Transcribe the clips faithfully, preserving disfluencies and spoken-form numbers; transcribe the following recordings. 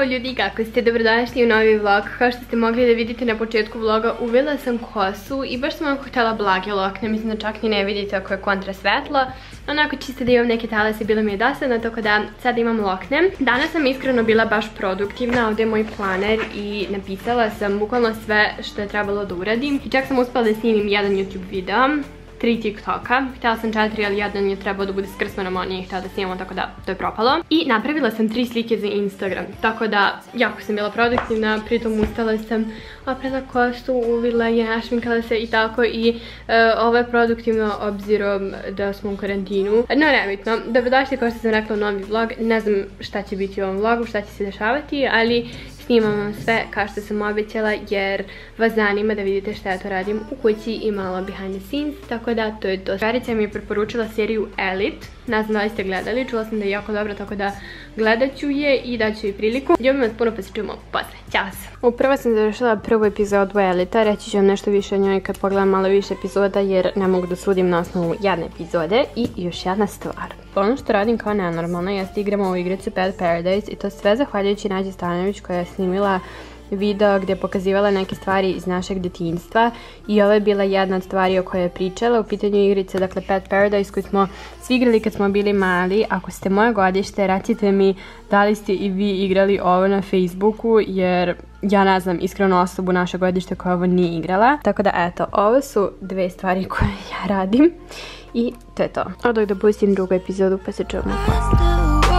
Ćao ljudi, kako ste? Dobrodošli u novi vlog. Kao što ste mogli da vidite na početku vloga, uvela sam kosu i baš sam onako htjela blage lokne, mislim da čak ni ne vidite ako je kontra svetlo. Onako čisto da imam neke talase, bilo mi je dosadno, tako da sad imam lokne. Danas sam iskreno bila baš produktivna, ovdje je moj planer i napisala sam bukvalno sve što je trebalo da uradim. I čak sam uspela da snimim jedan YouTube video, tri TikToka, htjela sam četiri, ali jedan je trebao da bude s Krsmanom, on nije htjela da snimamo, tako da to je propalo. I napravila sam tri slike za Instagram, tako da jako sam bila produktivna, pritom ustala sam, oprala kosu, uvila je, našminkala se i tako i ovo je produktivno obzirom da smo u karantinu. No, nebitno, dobrodošli kao što sam rekla u novi vlog, ne znam šta će biti u ovom vlogu, šta će se dešavati, ali snimam vam sve kao što sam obećala jer vas zanima da vidite šta ja to radim u kući i malo behind the scenes, tako da to je to. Verica mi je preporučila seriju Elite, ne znam da li ste gledali, čula sam da je jako dobra, tako da gledat ću je i daću joj priliku. Ljubim vas puno, pa se čujemo posle. Ćao se! Upravo sam završila prvu epizodu Elita, reći ću vam nešto više o njoj kad pogledam malo više epizoda jer ne mogu da sudim na osnovu jedne epizode. I još jedna stvar. Ono što radim kao nenormalno jeste igramo u igricu Pet Paradise i to sve zahvaljujući Nađi Stanović koja je snimila video gdje je pokazivala neke stvari iz našeg djetinjstva i ovo je bila jedna od stvari o kojoj je pričala. U pitanju igrice, dakle Pet Paradise koju smo svi igrali kad smo bili mali. Ako ste moje godište, recite mi da li ste i vi igrali ovo na Facebooku jer ja ne znam iskreno osobu naše godište koja ovo nije igrala. Tako da eto, ovo su dve stvari koje ja radim i to je to. Odak da pustim drugu epizodu pa se čujemo posle.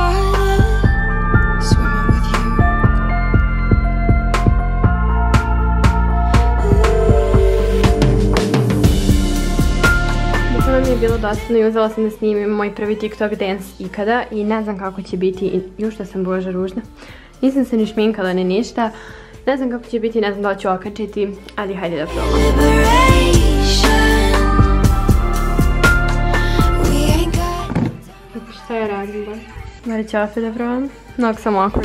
Mi je bilo dosadno i uzela sam da snimim moj prvi TikTok dance ikada i ne znam kako će biti, još što sam bože ružna, nisam se ni šminkala ni ništa, ne znam kako će biti, ne znam da li ću okačiti, ali hajde da probam. Šta ja radim baš? Mari ću opet da probam, mnogo sam okolo.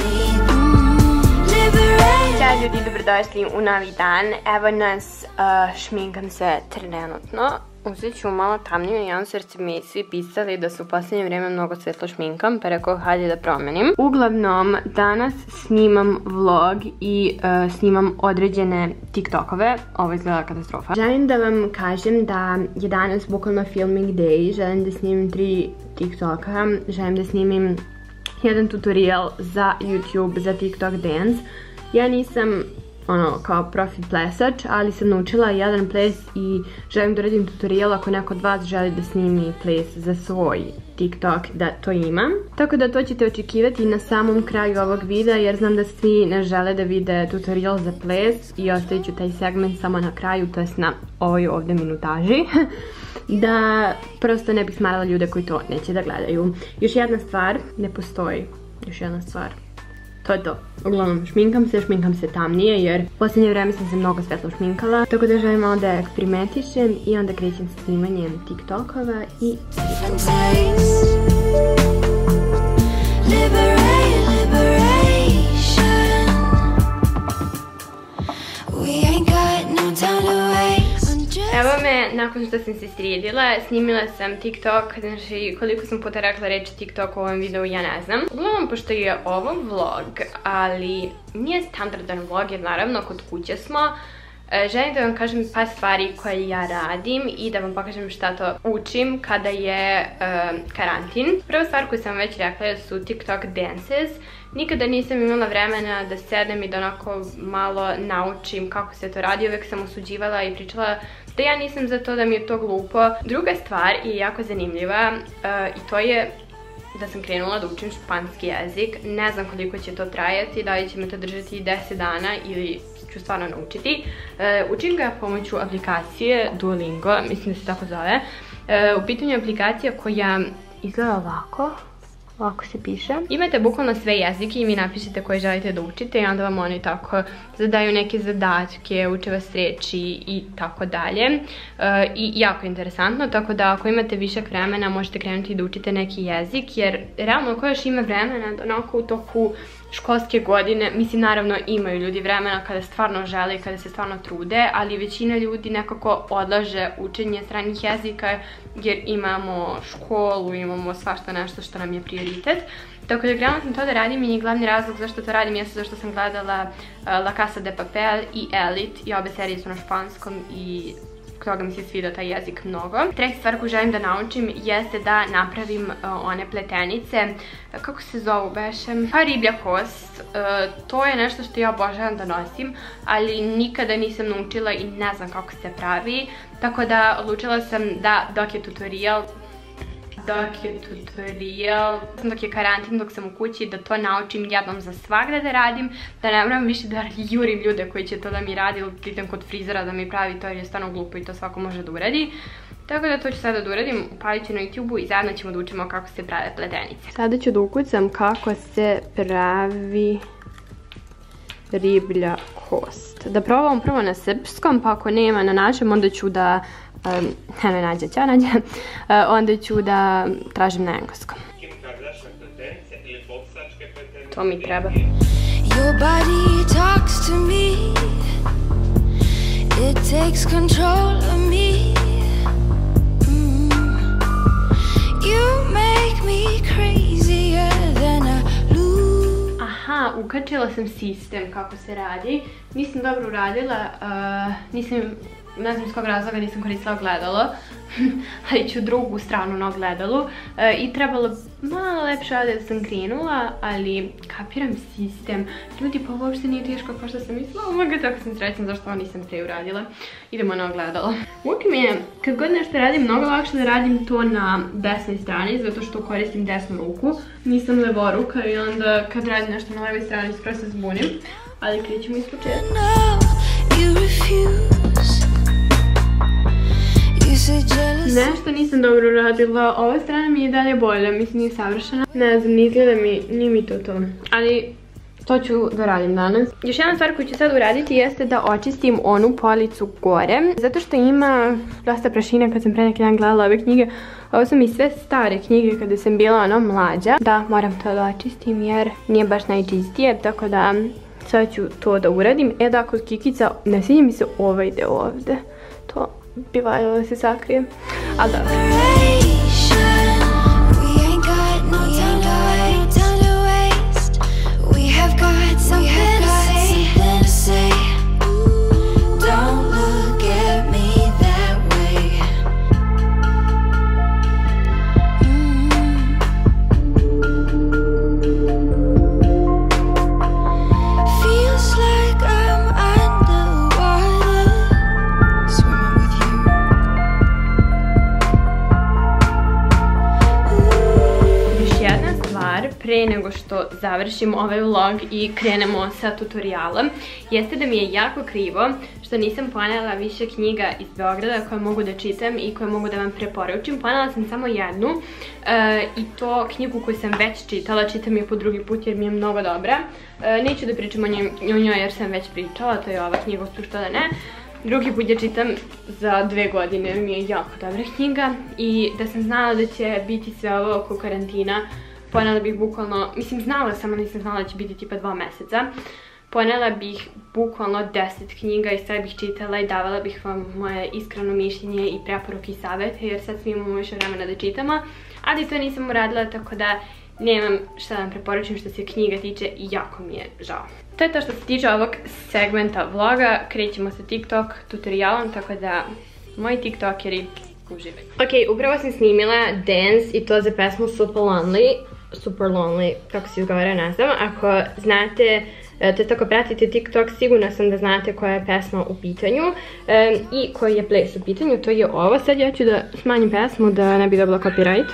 Ćao ljudi, dobrodošli u novi dan, evo nas, šminkam se trenutno. Uzet ću malo tamniju nijansu jer su mi svi pisali da su u posljednje vrijeme mnogo svetlo šminkam, pa rekao hajde da promenim. Uglavnom, danas snimam vlog i uh, snimam određene TikTokove, ovo izgleda katastrofa. Želim da vam kažem da je danas bukvalno filming day, želim da snimim tri TikToka, želim da snimim jedan tutorial za YouTube, za TikTok dance. Ja nisam ono kao profi plesač, ali sam naučila jedan ples i želim da radim tutorial ako neko od vas želi da snimi ples za svoj TikTok, da to imam. Tako da to ćete očekivati na samom kraju ovog videa jer znam da svi ne žele da vide tutorial za ples i ostavit ću taj segment samo na kraju, to jest na ovoj ovdje minutaži. Da prosto ne bih smarala ljude koji to neće da gledaju. Još jedna stvar, ne postoji još jedna stvar. To je to. Uglavnom, šminkam se, šminkam se tamnije jer u posljednje vreme sam se mnogo svetlo šminkala. Tako da želim malo da eksperimentišem i onda krećem sa snimanjem TikTokova i... Evo me, nakon što sam se sredila, snimila sam TikTok, znači koliko sam puta rekla reći TikTok u ovom videu, ja ne znam. Uglavnom, pošto je ovo vlog, ali nije standardan vlog jer naravno kod kuće smo, želim da vam kažem par stvari koje ja radim i da vam pokažem šta to učim kada je uh, karantin. Prva stvar koju sam već rekla su TikTok dances. Nikada nisam imala vremena da sedem i da onako malo naučim kako se to radi. Uvijek sam osuđivala i pričala da ja nisam za to, da mi je to glupo. Druga stvar je jako zanimljiva uh, i to je da sam krenula da učim španski jezik. Ne znam koliko će to trajati, da li će me to držati deset dana ili ću stvarno naučiti. Uh, učim ga pomoću aplikacije Duolingo, mislim da se tako zove. Uh, u pitanju aplikacija koja izgleda ovako. Ovako se piše. Imate bukvalno sve jezike i vi napišete koje želite da učite i onda vam oni tako zadaju neke zadatke, uče vas reči i tako dalje. I jako interesantno, tako da ako imate višak vremena možete krenuti da učite neki jezik jer realno ko još ima vremena da onako u toku školske godine, mislim naravno imaju ljudi vremena kada stvarno žele i kada se stvarno trude, ali većina ljudi nekako odlaže učenje stranih jezika jer imamo školu, imamo svašta nešto što nam je prioritet. Tako da krenula sam to da radim i glavni razlog zašto to radim jeste zašto sam gledala uh, La Casa de Papel i Elite i obe serije su na španskom i toga mi se sviđa taj jezik mnogo. Treća stvar koju želim da naučim jeste da napravim uh, one pletenice, uh, kako se zovu beše? Pa riblja kost. Uh, to je nešto što ja obožavam da nosim, ali nikada nisam naučila i ne znam kako se pravi. Tako da odlučila sam da dok je tutorial dok je tutorial, dok je karantin, dok sam u kući, da to naučim jednom za svagda da radim, da ne moram više da jurim ljude koji će to da mi radi ili idem kod frizera da mi pravi to jer je stvarno glupo i to svako može da uradi. Tako da to ću sada da uradim, upalit ću na YouTube-u i zajedno ćemo da učimo kako se prave pletenice. Sada ću da ukucam kako se pravi riblja kost. Da probam prvo na srpskom, pa ako nema na našem onda ću da Um, eno je Nađa, ćao Nađa, uh, onda ću da tražim na engleskom. To mi treba. Your body talks to me. It takes control of me. Mm. You make me crazier than a loop. Aha, ukačila sam sistem kako se radi. Nisam dobro uradila, uh, nisam ne znam iz kog razloga nisam koristila ogledalo, ali ću drugu stranu na ogledalu i trebalo malo lepše ovdje da sam krenula, ali kapiram sistem. Ljudi, pa uopšte nije teško kao što sam mislila, omoga, tako sam srećna zašto ovo nisam pre uradila. Idemo na ogledalo. Uvijek mi je, kad god nešto radim, mnogo lakše da radim to na desnoj strani, zato što koristim desnu ruku. Nisam levoruka i onda kad radim nešto na levoj strani skoro se zbunim, ali krećemo iz početka. Nešto nisam dobro uradila, ova strana mi je dalje bolja, mislim nije savršena. Ne znam, ne izgleda mi, nije mi to to. Ali to ću da radim danas. Još jedna stvar koju ću sad uraditi jeste da očistim onu policu gore. Zato što ima dosta prašine kad sam pre neki dan gledala ove knjige. Ovo su mi sve stare knjige kada sam bila ono mlađa. Da, moram to da očistim jer nije baš najčistije, tako da sad ću to da uradim. E da, kod Kikica ne sviđa mi se ovaj deo ovde. To bi valjalo da se sakrije, ali dobro. Pre nego što završim ovaj vlog i krenemo sa tutorijalom, jeste da mi je jako krivo što nisam ponela više knjiga iz Beograda koje mogu da čitam i koje mogu da vam preporučim. Ponela sam samo jednu i to knjigu koju sam već čitala, čitam je po drugi put jer mi je mnogo dobra. Neću da pričam o njoj jer sam već pričala, to je ova knjiga, što da ne. Drugi put je čitam za dve godine, mi je jako dobra knjiga i da sam znala da će biti sve ovo oko karantina, ponela bih bukvalno, mislim znala sam, ali nisam znala da će biti tipa dva meseca. Ponela bih bukvalno deset knjiga i sve bih čitala i davala bih vam moje iskreno mišljenje i preporuke i savete, jer sad svi imamo više vremena da čitamo, ali to nisam uradila, tako da nemam šta da vam preporučim što se knjiga tiče i jako mi je žao. To je to što se tiče ovog segmenta vloga, krećemo sa TikTok tutorijalom, tako da moji tiktokeri uživaju. Ok, upravo sam snimila dance i to za pesmu Super Lonely, Super Lonely, kako se izgovara, ne znam. Ako znate, to je tako pratite TikTok, sigurno sam da znate koja je pesma u pitanju i koji je ples u pitanju, to je ovo. Sad ja ću da smanjim pesmu da ne bi dobila copyright.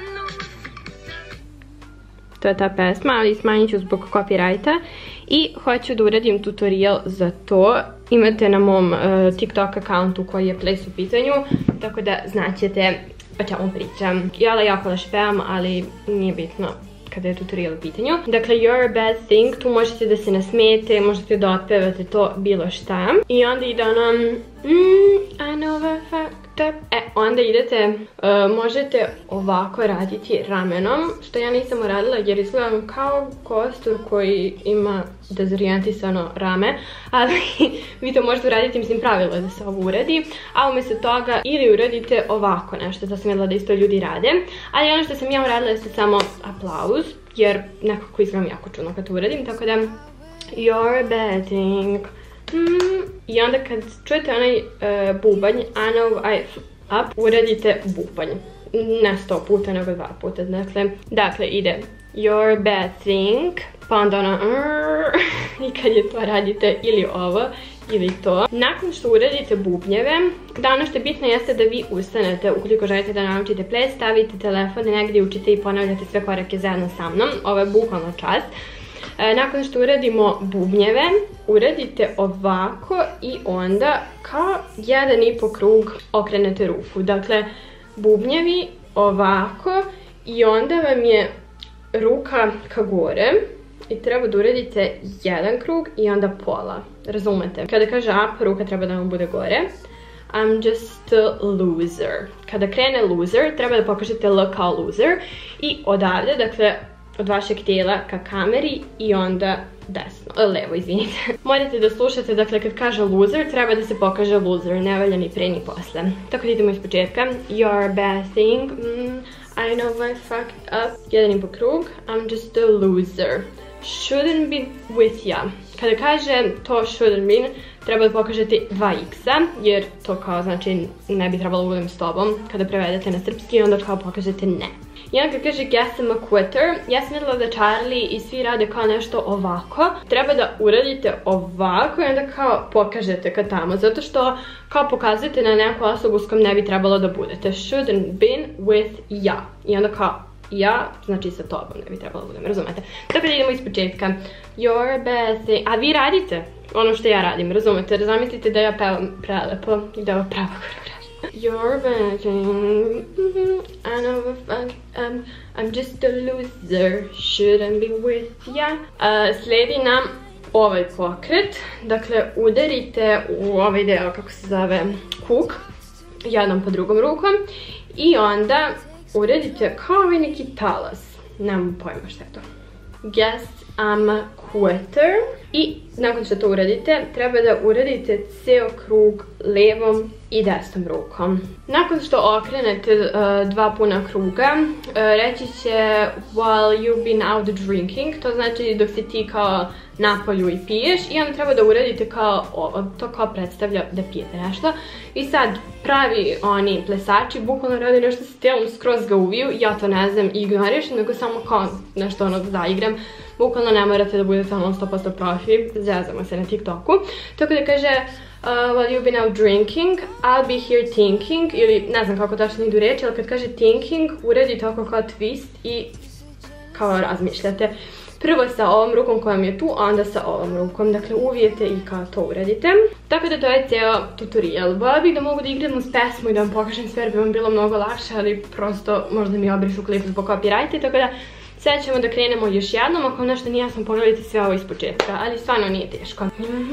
To je ta pesma, ali smanjit ću zbog copyrighta i hoću da uradim tutorial za to. Imate na mom TikTok accountu koji je ples u pitanju, tako da znaćete o čemu pričam. Ja jako loše pevam, ali nije bitno kada je tutorial u pitanju. Dakle, You're a Bad Thing, tu možete da se nasmijete, možete da otpevate to bilo šta. I onda ide ono, mm, I know I fucked up. E, onda idete, uh, možete ovako raditi ramenom, što ja nisam uradila jer izgledam kao kostur koji ima dezorijentisano rame, ali vi to možete uraditi, mislim pravilo je da se ovo uradi, a umjesto toga ili uradite ovako nešto, to sam vidjela da isto ljudi rade, ali ono što sam ja uradila jeste samo aplauz, jer nekako izgledam jako čudno kad to uradim, tako da you're betting. Mm, I onda kad čujete onaj uh, bubanj, I know I up, uradite bubanj. Ne sto puta, nego dva puta. Dakle, dakle ide you're betting, pa onda ono i kad je to radite ili ovo ili to. Nakon što uradite bubnjeve, da ono što je bitno jeste da vi ustanete, ukoliko želite da naučite ples, stavite telefon negdje, učite i ponavljate sve korake zajedno sa mnom. Ovo je bukvalno čas. E, nakon što uradimo bubnjeve, uradite ovako i onda kao jedan i po krug okrenete ruku. Dakle, bubnjevi ovako i onda vam je ruka ka gore i treba da uradite jedan krug i onda pola. Razumete? Kada kaže up, ruka treba da vam bude gore. I'm just a loser. Kada krene loser, treba da pokažete L kao loser i odavde, dakle, od vašeg tijela ka kameri i onda desno, levo, izvinite. Morate da slušate, dakle kad kaže loser, treba da se pokaže loser, ne valja ni pre ni posle. Tako da idemo iz početka. You're betting, mm, I know I fucked up. Jedan i po krug, I'm just a loser. Shouldn't be with ya. Kada kaže to shouldn't be, treba da pokažete dva iksa, jer to kao znači ne bi trebalo budem s tobom. Kada prevedete na srpski, onda kao pokažete ne. I onda kad kaže guess I'm a quitter, ja sam vidjela da Charlie i svi rade kao nešto ovako. Treba da uradite ovako i onda kao pokažete ka tamo, zato što kao pokazujete na neku osobu s kojom ne bi trebalo da budete. Shouldn't been with ja. I onda kao ja, znači sa tobom ne bi trebalo da budem, razumete? Tako da idemo iz početka. You're betting, a vi radite ono što ja radim, razumete? Zamislite da ja pevam prelepo i da ovo prava koreografija. You're betting, I know if I'm, I'm just a loser, shouldn't be with ya. Uh, slijedi nam ovaj pokret, dakle udarite u ovaj deo kako se zove kuk, jednom po drugom rukom i onda uradite kao i neki talas, nemam pojma šta je to. Guess I'm a quitter. I nakon što to uradite, treba da uradite ceo krug levom i desnom rukom. Nakon što okrenete uh, dva puna kruga, uh, reći će while you've been out drinking, to znači dok si ti kao napolju i piješ i onda treba da uradite kao ovo, to kao predstavlja da pijete nešto. I sad pravi oni plesači bukvalno rade nešto sa tijelom, skroz ga uviju, ja to ne znam i ignorišem, nego samo kao nešto ono da zaigram. Bukvalno ne morate da budete ono sto posto profi, zezamo se na TikToku. Tako da kaže uh, while you've been out drinking, I'll be here thinking, ili ne znam kako tačno idu reći, ali kad kaže thinking, uradite oko kao twist i kao razmišljate. Prvo sa ovom rukom koja mi je tu, a onda sa ovom rukom. Dakle, uvijete i kao to uradite. Tako da to je cijel tutorial. Vola bih da mogu da igram uz pesmu i da vam pokažem sve, jer bi vam bilo mnogo lakše, ali prosto možda mi obrišu klip zbog copyrighta, tako da sad ćemo da krenemo još jednom. Ako nešto nije jasno, pogledajte sve ovo iz početka, ali stvarno nije teško.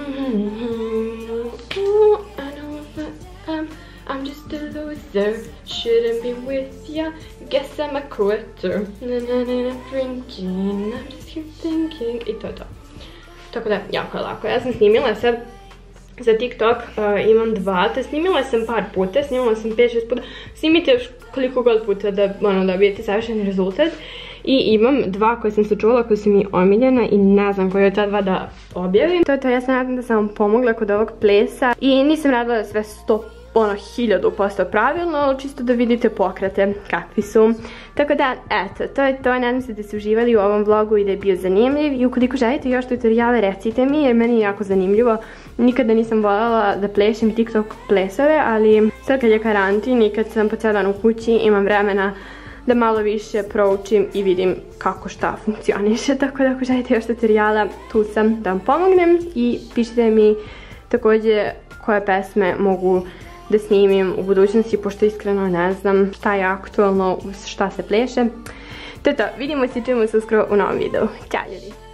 I'm just a loser, shouldn't be with ya, guess I'm a quitter, na na na na drinking, I'm just here thinking, i to je to. Tako da, jako je lako. Ja sam snimila sad za TikTok, uh, imam dva, te snimila sam par puta, snimila sam pet šest puta, snimite još koliko god puta da ono, dobijete savršeni rezultat. I imam dva koje sam se čula, koje su mi omiljena i ne znam koje od ta dva da objavim. To je to, ja sam nadam da sam vam pomogla kod ovog plesa i nisam radila sve sto ono hiljadu posto pravilno, ali čisto da vidite pokrate kakvi su. Tako da, eto, to je to. Nadam se da ste uživali u ovom vlogu i da je bio zanimljiv. I ukoliko želite još tutoriale, recite mi, jer meni je jako zanimljivo. Nikada nisam voljela da plešem TikTok plesove, ali sad kad je karantin i kad sam po cijel dan u kući, imam vremena da malo više proučim i vidim kako šta funkcioniše. Tako da ako želite još tutoriala, tu sam da vam pomognem i pišite mi također koje pesme mogu da snimim u budućnosti, pošto iskreno ne znam šta je aktualno, šta se pleše. To je to, vidimo se i čujemo se uskoro u novom videu. Ćao ljudi!